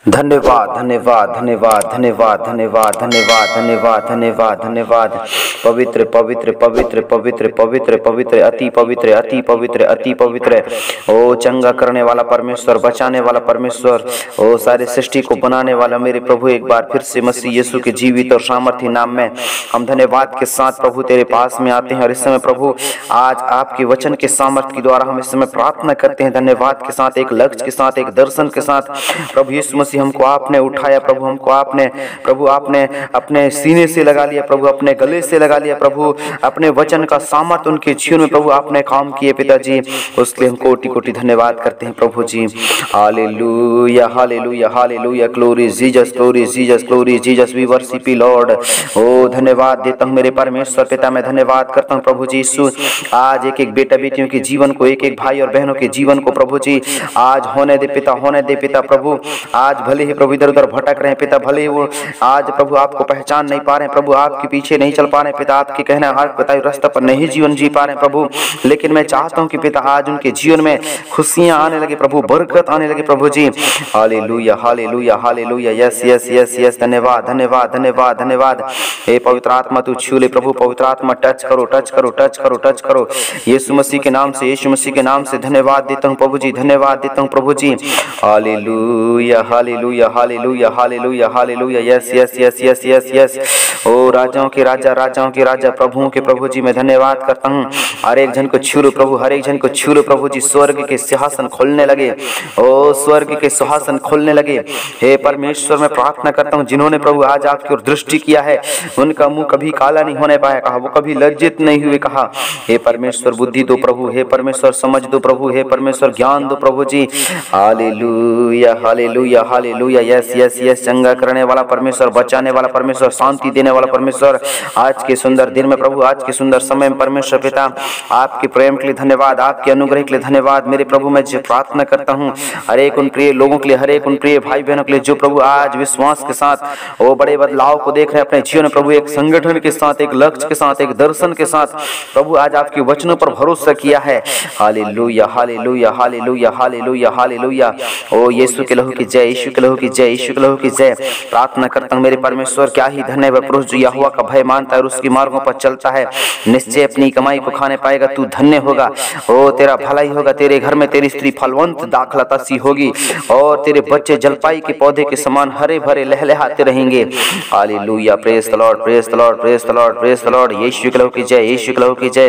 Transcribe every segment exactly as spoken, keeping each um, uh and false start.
धन्यवाद धन्यवाद धन्यवाद धन्यवाद धन्यवाद धन्यवाद धन्यवाद धन्यवाद धन्यवाद पवित्र पवित्र पवित्र पवित्र पवित्र पवित्र अति पवित्र अति पवित्र अति पवित्र ओ चंगा करने वाला परमेश्वर, बचाने वाला परमेश्वर, ओ सारे सृष्टि को बनाने वाला मेरे प्रभु, एक बार फिर से मसीह यीशु के जीवित और सामर्थी नाम में हम धन्यवाद के साथ प्रभु तेरे पास में आते हैं। और इस समय प्रभु आज आपके वचन के सामर्थ्य के द्वारा हम इस समय प्रार्थना करते हैं, धन्यवाद के साथ, एक लक्ष्य के साथ, एक दर्शन के साथ। प्रभु यीशु मसीह हमको आपने उठाया प्रभु, हमको आपने प्रभु आपने अपने सीने से लगा लिया प्रभु, अपने गले से लगा लिया प्रभु, अपने वचन का सामर्थ्य उनके जीवन में प्रभु आपने काम किए पिताजी, उसके लिए हम कोटि कोटि धन्यवाद करते हैं प्रभु जी। Hallelujah hallelujah hallelujah, glory Jesus, glory Jesus, glory Jesus, we worship you lord. ओ धन्यवाद देता हूँ मेरे परमेश्वर पिता, मैं धन्यवाद करता हूँ प्रभु जी यीशु, आज एक एक बेटा बेटियों के जीवन को, एक एक भाई और बहनों के जीवन को प्रभु जी आज होने दे पिता, होने दे पिता प्रभु। आज भले ही प्रभु इधर उधर भटक रहे हैं पिता, भले ही वो आज प्रभु आपको पहचान नहीं पा रहे हैं प्रभु, आपके पीछे नहीं चल पा रहे हैं पिता, आपके कहना हर पिता रास्ते पर नहीं जीवन जी पा रहे हैं प्रभु, लेकिन मैं चाहता हूँ कि पिता आज उनके जीवन में खुशियां आने लगे प्रभु, बरकत आने लगे प्रभु जी। Hallelujah hallelujah hallelujah, yes yes yes yes, धन्यवाद धन्यवाद धन्यवाद धन्यवाद। हे पवित्र आत्मा तू छू ले प्रभु, पवित्र आत्मा टच करो टच करो टच करो टच करो यीशु मसीह के नाम से, यीशु मसीह के नाम से धन्यवाद देता हूँ प्रभु जी, धन्यवाद देता हूँ प्रभु जी। Hallelujah hallelujah hallelujah hallelujah hallelujah, yes yes yes yes yes yes. ओ राजाओं के राजा, राजाओं के राजा, प्रभुओं के प्रभु जी, मैं धन्यवाद करता हूँ। हर एक जन को छू लो प्रभु, हर एक जन को छू लो प्रभु जी, स्वर्ग के सिंहासन खोलने लगे, ओ स्वर्ग के सिंहासन खोलने लगे। हे परमेश्वर मैं प्रार्थना करता हूँ, जिन्होंने प्रभु आज आपकी ओर दृष्टि किया है उनका मुंह कभी काला नहीं होने पाया कहा, वो कभी लज्जित नहीं हुए कहा। हे परमेश्वर बुद्धि दो प्रभु, हे परमेश्वर समझ दो प्रभु, हे परमेश्वर ज्ञान दो प्रभु जी। Hallelujah hallelujah hallelujah, yes yes yes, चंगा करने वाला परमेश्वर, बचाने वाला परमेश्वर, शांति देने वाला परमेश्वर, आज के सुंदर दिन में प्रभु, आज के सुंदर समय में परमेश्वर पिता आपके प्रेम के लिए धन्यवाद, आपके अनुग्रह के लिए धन्यवाद मेरे प्रभु। मैं जो प्रार्थना करता हूँ हर एक उन प्रिय लोगों के लिए, हर एक उन प्रिय भाई बहनों के लिए जो प्रभु आज विश्वास के साथ वो बड़े बदलाव को देख रहे हैं अपने जीवन में प्रभु, एक संगठन के साथ, एक लक्ष्य के साथ, एक दर्शन के साथ प्रभु आज आपके वचनों पर भरोसा किया है। Hallelujah hallelujah hallelujah hallelujah hallelujah, ओ यीशु के लहू की जय, यीशु के लहू की जय, यीशु के लहू की जय। प्रार्थना करता हूँ मेरे परमेश्वर, क्या ही धन्य वह पुरुष जो यहोवा का भय मानता है और उसकी मार्गों पर चलता है, निश्चय अपनी कमाई को खाने पाएगा। तू धन्य होगा, ओ तेरा भलाई होगा, तेरे घर में तेरी स्त्री फलवंत दाखलता सी होगी और तेरे बच्चे जलपाई के पौधे के समान हरे भरे लहलहाते रहेंगे। Hallelujah, praise the lord, praise the lord, praise the lord, praise the lord, Yeshu के लहू की जय, यीशु के लहू की जय।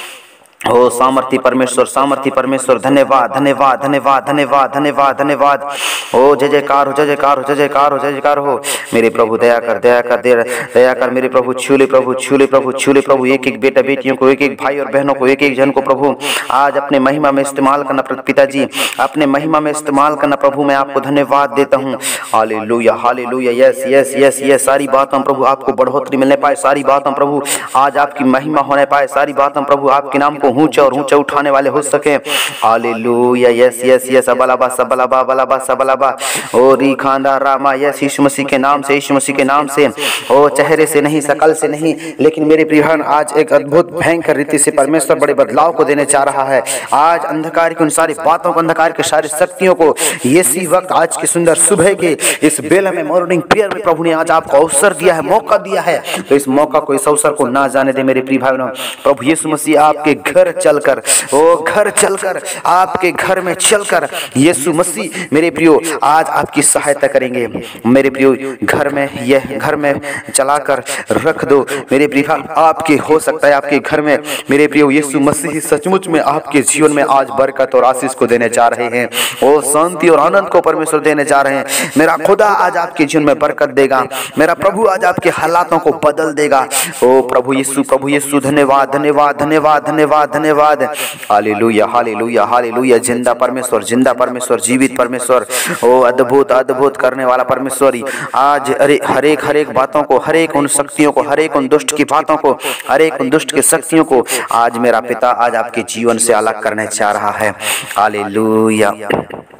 ओ सामर्थी परमेश्वर, सामर्थी परमेश्वर, धन्यवाद धन्यवाद धन्यवाद धन्यवाद धन्यवाद धन्यवाद। ओ जय जयकार हो, जय जयकार हो, जय जयकार हो, जय जयकार हो मेरे प्रभु, दया कर दया कर दे दया कर मेरे प्रभु, छू ले प्रभु, छू ले प्रभु, छू ले प्रभु, एक एक बेटा बेटियों को, एक एक भाई और बहनों को, एक एक जन को प्रभु आज अपने महिमा में इस्तेमाल करना पिताजी, अपने महिमा में इस्तेमाल करना प्रभु, मैं आपको धन्यवाद देता हूँ। Hallelujah hallelujah, yes yes yes yes, सारी बातों प्रभु आपको बढ़ोतरी मिलने पाए, सारी बातों प्रभु आज आपकी महिमा होने पाए, सारी बातों प्रभु आपके नाम को ऊंचा और ऊंचा उठाने वाले हो सके। हालेलुया, यस यस यस, अबलाबा सबलाबा बलाबा सबलाबा, ओ रिखांदा रामा, यस यीशु मसीह के नाम से, यीशु मसीह के नाम से, ओ चेहरे से नहीं, शकल से नहीं, लेकिन मेरे प्रियहन आज एक अद्भुत भयंकर रीति से परमेश्वर बड़े बदलाव को देने चाह रहा है। आज अंधकार की उन सारी बातों को, अंधकार की सारी शक्तियों को इसी वक्त आज की सुंदर सुबह के इस बेला में, मॉर्निंग प्रेयर में प्रभु ने आज आपको अवसर दिया है, मौका दिया है, तो इस मौका को, इस अवसर को ना जाने दे मेरे प्रिय भाई बहनों। प्रभु यीशु मसीह आपके घर चलकर, ओ घर चलकर, आपके घर में चलकर यीशु मसीह मेरे प्रियो आज आपकी सहायता करेंगे मेरे प्रियो। घर में यह घर में चलाकर रख दो मेरे प्रिय, आपके हो सकता है आपके घर में मेरे प्रियो यीशु मसीह सचमुच में आपके जीवन में आज बरकत और आशीष को देने जा रहे हैं, ओ शांति और आनंद को परमेश्वर देने जा रहे हैं। मेरा खुदा आज आपके जीवन में बरकत देगा, मेरा प्रभु आज आपके हालातों को बदल देगा। ओ प्रभु यीशु, प्रभु यीशु, धन्यवाद धन्यवाद धन्यवाद धन्यवाद धन्यवाद। हालेलुया हालेलुया हालेलुया, जिंदा परमेश्वर, जिंदा परमेश्वर, जीवित परमेश्वर, ओ अद्भुत अद्भुत करने वाला परमेश्वर आज अरे हरेक हरेक बातों को, हरेक उन शक्तियों को, हरेक उन दुष्ट की बातों को, हरेक उन दुष्ट की शक्तियों को आज मेरा पिता आज आपके जीवन से अलग करने चाह रहा है। Hallelujah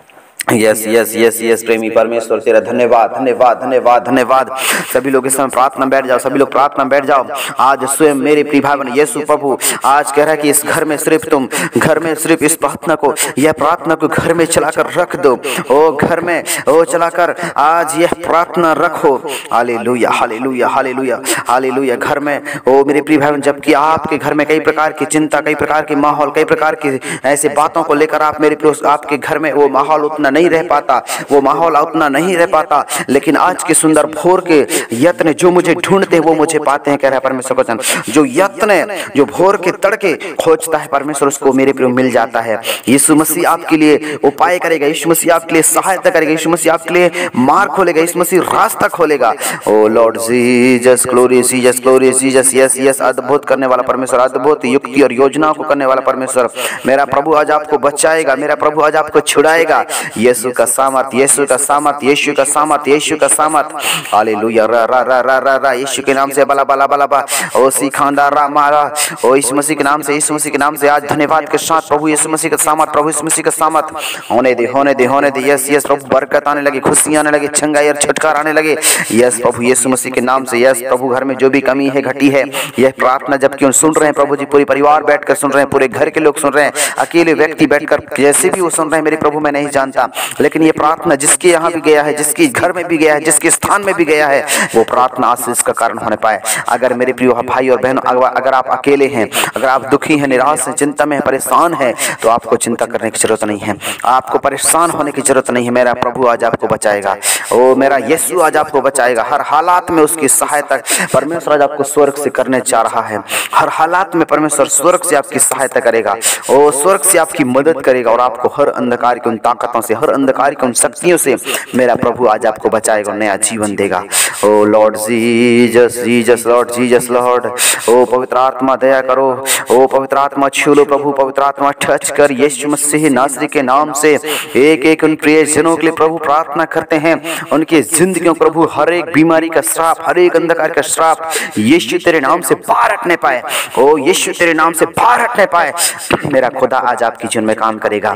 yes yes yes yes प्रेमी परमेश्वर तेरा धन्यवाद धन्यवाद धन्यवाद धन्यवाद। सभी लोग इस समय प्रार्थना बैठ जाओ, सभी लोग प्रार्थना बैठ जाओ। आज स्वयं मेरे प्रिय भाई बहन यीशु प्रभु आज कह रहा है कि इस घर में सिर्फ तुम घर में सिर्फ इस प्रार्थना को यह प्रार्थना को घर में चलाकर रख दो। ओ घर में ओ चलाकर आज यह प्रार्थना रखो। Hallelujah hallelujah hallelujah hallelujah. घर में ओ मेरे प्रिय भाई बहन, जबकि आपके घर में कई प्रकार की चिंता, कई प्रकार के माहौल, कई प्रकार की ऐसे बातों को लेकर आप मेरे प्रिय आपके घर में वो माहौल उतना नहीं रह पाता, वो माहौल उतना नहीं रह पाता, लेकिन आज के सुंदर भोर के यत्न जो मुझे ढूंढते हैं वो मुझे पाते हैं, कह रहा है परमेश्वर वचन। जो यत्न जो भोर के तड़के खोजता है परमेश्वर उसको मेरे प्रिय मिल जाता है। यीशु मसीह आपके लिए उपाय करेगा, यीशु मसीह आपके लिए सहायता करेगा, यीशु मसीह आपके लिए मार्ग खोलेगा, यीशु मसीह रास्ता खोलेगा। O lord Jesus glory Jesus glory Jesus. Yes yes अद्भुत करने वाला परमेश्वर, अद्भुत युक्ति और योजनाओं को करने वाला परमेश्वर मेरा प्रभु आज आपको बचाएगा, मेरा प्रभु आज आपको छुड़ाएगा। यीशु का सामर्थ्य, यीशु का सामर्थ्य, यीशु का सामर्थ्य, यीशु का सामर्थ्य। हालेलुया। रा रा रा रा रा रा यीशु के नाम से बला बला बला बा ओ सिखांदा रा मारा ओ यीशु मसीह के नाम से, यीशु मसीह के नाम से आज धन्यवाद के साथ प्रभु यीशु मसीह का सामर्थ्य, प्रभु यीशु मसीह का सामर्थ्य होने दे होने दे होने दे। यस यस प्रभु बरकत आने लगे, खुशियां आने लगे, चंगाई और छुटकारा आने लगे। यस प्रभु यीशु मसीह के नाम से। यस प्रभु घर में जो भी कमी है घटी है, यह प्रार्थना जबकि सुन रहे हैं प्रभु जी, पूरे परिवार बैठकर सुन रहे हैं, पूरे घर के लोग सुन रहे हैं, अकेले व्यक्ति बैठकर जैसे भी वो सुन रहे हैं मेरे प्रभु मैं नहीं जानता, लेकिन ये प्रार्थना जिसके यहाँ भी गया है, जिसके घर में भी गया है, जिसके स्थान में भी गया है, वो प्रार्थना आशीष का कारण होने पाए। अगर मेरे प्रिय भाई और बहनों अगर आप अकेले हैं, अगर आप दुखी हैं, निराश हैं, चिंता में परेशान हैं, तो आपको चिंता करने की जरूरत नहीं है, आपको परेशान होने की जरूरत नहीं है। मेरा प्रभु आज आपको बचाएगा, ओ मेरा यीशु आज आपको बचाएगा। हर हालात में उसकी सहायता परमेश्वर आज आपको स्वर्ग से करने जा रहा है। हर हालात में परमेश्वर स्वर्ग से आपकी सहायता करेगा, ओ स्वर्ग से आपकी मदद करेगा और आपको हर अंधकार की उन ताकतों से, हर अंधकार की उन शक्तियों से मेरा प्रभु आज आपको बचाएगा और नया जीवन देगा। O lord Jesus Jesus lord Jesus lord. ओ पवित्र आत्मा दया करो, ओ पवित्र आत्मा छू लो प्रभु, पवित्र आत्मा टच कर यीशु मसीह नासरी के नाम से एक एक उन प्रियजनों के लिए प्रभु प्रार्थना करते हैं। उनकी जिंदगियों प्रभु हर एक बीमारी का श्राप, हर एक अंधकार का श्राप यीशु तेरे नाम से बाहर हटने पाए, ओ यीशु तेरे नाम से बाहर हटने पाए। मेरा खुदा आज आपके जीवन में काम करेगा,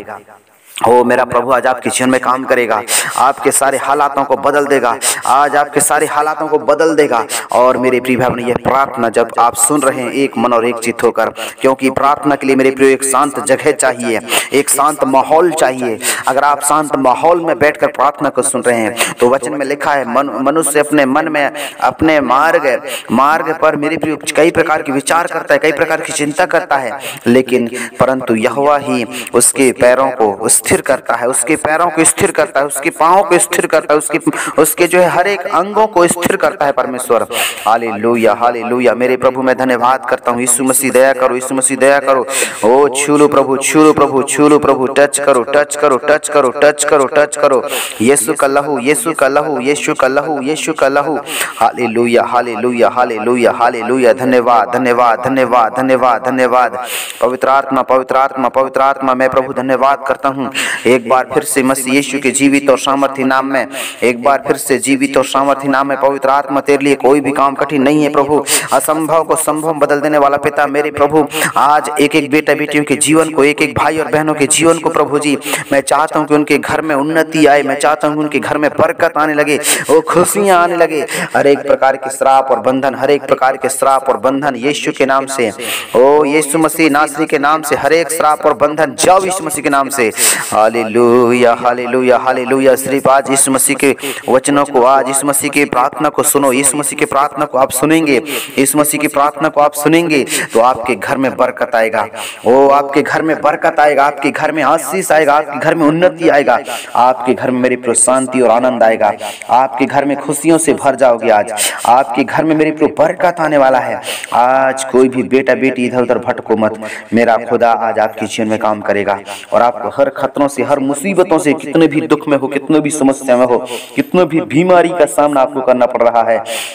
ओ मेरा प्रभु आज आपके जीवन में काम करेगा, आपके सारे हालातों को बदल देगा, आज आपके सारे हालातों को बदल देगा। और मेरे प्रिय भाई बहन, ये प्रार्थना जब आप सुन रहे हैं एक मन और एक चित्त होकर, क्योंकि प्रार्थना के लिए मेरे प्रिय एक शांत जगह चाहिए, एक शांत माहौल चाहिए। अगर आप शांत माहौल में बैठकर प्रार्थना को सुन रहे हैं तो वचन में लिखा है मन, मनुष्य अपने मन में अपने मार्ग मार्ग पर मेरे प्रिय कई प्रकार के विचार करता है, कई प्रकार की चिंता करता है, लेकिन परंतु यहोवा ही उसके पैरों को स्थिर करता है, उसके पैरों को स्थिर करता है, उसके पांवों को स्थिर करता है, उसके उसके जो है हर एक अंगों को स्थिर करता है परमेश्वर। Hallelujah hallelujah. मेरे प्रभु मैं धन्यवाद करता हूँ। यीशु मसीह दया करो, यीशु मसीह दया करो। ओ छू लो प्रभु, छू लो प्रभु, छू लो प्रभु, टच करो टच करो टच करो टच करो टच करो। यीशु का लहू, यीशु का लहू, यीशु का लहू, यीशु का लहू। Hallelujah hallelujah hallelujah hallelujah. धन्यवाद धन्यवाद धन्यवाद धन्यवाद धन्यवाद। पवित्र आत्मा पवित्र आत्मा पवित्र आत्मा मैं प्रभु धन्यवाद करता हूँ एक बार फिर से मसीह यीशु के जीवित और सामर्थी नाम में, एक बार फिर से जीवित और सामर्थी नाम में पवित्र आत्मा तेरे लिए कोई भी काम कठिन नहीं है प्रभु। असंभव को संभव बदल देने वाला पिता मेरे प्रभु, आज एक एक बेटा बेटियों के जीवन को, एक एक भाई और बहनों के जीवन को प्रभु जी मैं चाहता हूँ कि उनके घर में उन्नति आए, मैं चाहता हूँ कि उनके घर में बरकत आने लगे, वो खुशियाँ आने लगे। हर एक प्रकार के श्राप और बंधन, हर एक प्रकार के श्राप और बंधन यीशु के नाम से, ओ यीशु मसीह नासरी के नाम से हर एक श्राप और बंधन जाओ यीशु मसीह के नाम से। Hallelujah hallelujah hallelujah. सिर्फ आज यीशु मसीह के वचनों को, आज यीशु मसीह की प्रार्थना को सुनो, यीशु मसीह की प्रार्थना को आप सुनेंगे, यीशु मसीह की प्रार्थना को आप सुनेंगे तो आपके घर में बरकत आएगा, ओ आपके घर में बरकत आएगा, आपके घर में आशीष आएगा, आपके घर में उन्नति आएगा, आपके घर में मेरी प्रभु शांति और आनंद आएगा, आपके घर में खुशियों से भर जाओगे। आज आपके घर में मेरी प्रभु बरकत आने वाला है। आज कोई भी बेटा बेटी इधर उधर भटको मत, मेरा खुदा आज आपके जीवन में काम करेगा और आपको हर खतरों से, हर मुसीबतों से, कितने भी दुख में हो, कितने भी समस्या में हो, कितने भी बीमारी का सामना आपको करना पड़ रहा है,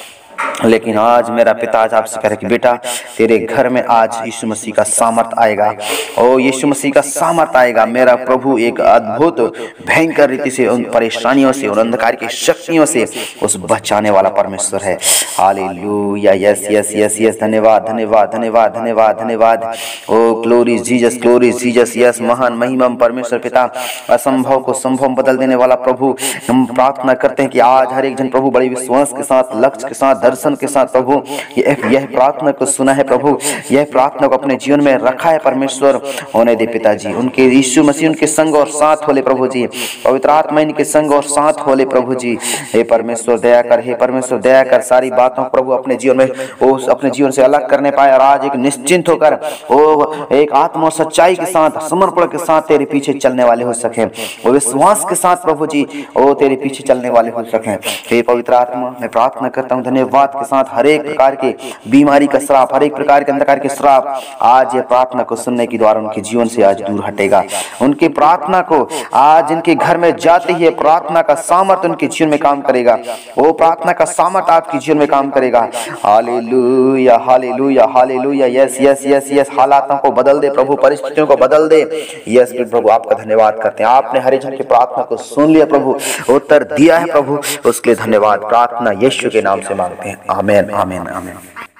लेकिन आज मेरा पिता आज आपसे कह रहे कि बेटा तेरे घर में आज यीशु मसीह का सामर्थ आएगा। ओ यीशु मसीह का सामर्थ आएगा। मेरा प्रभु एक अद्भुत भयंकर रीति से उन परेशानियों से, उन अंधकार की शक्तियों से उस बचाने वाला परमेश्वर है। Hallelujah, yes yes yes yes, धन्यवाद धन्यवाद धन्यवाद धन्यवाद धन्यवाद। O glory Jesus, glory Jesus, yes महान महिमा परमेश्वर पिता, असंभव को संभव बदल देने वाला प्रभु, हम प्रार्थना करते हैं कि आज हर एक जन प्रभु बड़े विश्वास के साथ, लक्ष्य के साथ, दर्शन के साथ प्रभु यह यह प्रार्थना को सुना है प्रभु, यह प्रार्थना को अपने जीवन में रखा है परमेश्वर। होने दे पिताजी, उनके यीशु मसीह उनके संग और साथ होले प्रभु जी, पवित्र आत्मा इनके संग और साथ होले प्रभु जी। हे परमेश्वर दया कर, हे परमेश्वर दया कर, सारी बातों प्रभु अपने जीवन में वो अपने जीवन से अलग करने पाए और आज एक निश्चिंत होकर वो एक आत्मा और सच्चाई के साथ, समर्पण के साथ तेरे पीछे चलने वाले हो सके, वो विश्वास के साथ प्रभु जी वो तेरे पीछे चलने वाले हो सके। हे पवित्र आत्मा, मैं प्रार्थना करता हूँ धन्यवाद के साथ, हर एक प्रकार के बीमारी का श्राप, हर एक प्रकार के अंधकार के श्राप आज ये प्रार्थना को सुनने के द्वारा उनके जीवन से आज दूर हटेगा। उनकी प्रार्थना को आज इनके घर में जाते ही प्रार्थना का सामर्थ्य उनके जीवन में काम करेगा, वो प्रार्थना का सामर्थ्य आपके जीवन में काम करेगा। Hallelujah hallelujah hallelujah, yes yes yes yes, हालातों को बदल दे प्रभु, परिस्थितियों को बदल दे। यस प्रभु, आपका धन्यवाद करते हैं, आपने हर एक जन की प्रार्थना को सुन लिया प्रभु, उत्तर दिया है प्रभु, उसके लिए धन्यवाद। प्रार्थना यीशु के नाम से मांगते हैं, आमीन आमीन आमीन।